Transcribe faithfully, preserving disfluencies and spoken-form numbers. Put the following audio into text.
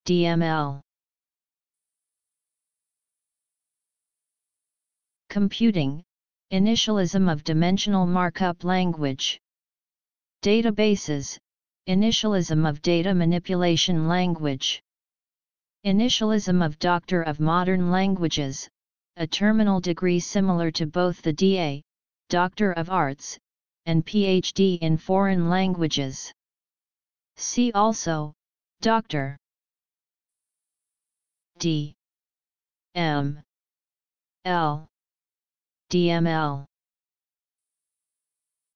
D M L. Computing, initialism of dimensional markup language. Databases, initialism of data manipulation language. Initialism of Doctor of Modern Languages, a terminal degree similar to both the D A, Doctor of Arts, and P H D in foreign languages. See also, Doctor. D. M. L. D M L.